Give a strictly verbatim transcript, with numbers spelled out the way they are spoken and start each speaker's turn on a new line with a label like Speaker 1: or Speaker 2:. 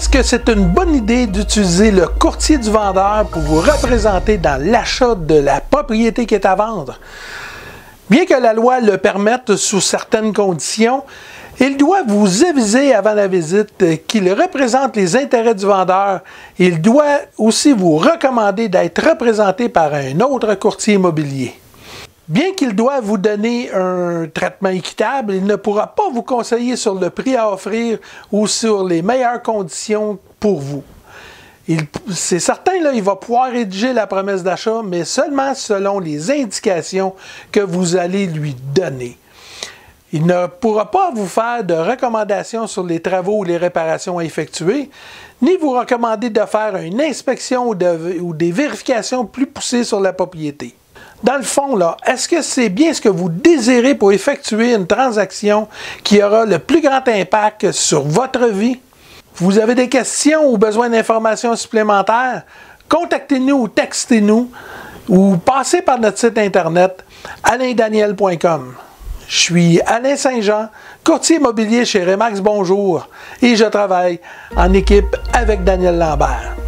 Speaker 1: Est-ce que c'est une bonne idée d'utiliser le courtier du vendeur pour vous représenter dans l'achat de la propriété qui est à vendre? Bien que la loi le permette sous certaines conditions, il doit vous aviser avant la visite qu'il représente les intérêts du vendeur. Il doit aussi vous recommander d'être représenté par un autre courtier immobilier. Bien qu'il doit vous donner un traitement équitable, il ne pourra pas vous conseiller sur le prix à offrir ou sur les meilleures conditions pour vous. C'est certain, là, il va pouvoir rédiger la promesse d'achat, mais seulement selon les indications que vous allez lui donner. Il ne pourra pas vous faire de recommandations sur les travaux ou les réparations à effectuer, ni vous recommander de faire une inspection ou, de, ou des vérifications plus poussées sur la propriété. Dans le fond, là, est-ce que c'est bien ce que vous désirez pour effectuer une transaction qui aura le plus grand impact sur votre vie? Vous avez des questions ou besoin d'informations supplémentaires? Contactez-nous ou textez-nous ou passez par notre site internet alain daniel point com. Je suis Alain Saint-Jean, courtier immobilier chez Remax Bonjour et je travaille en équipe avec Daniel Lambert.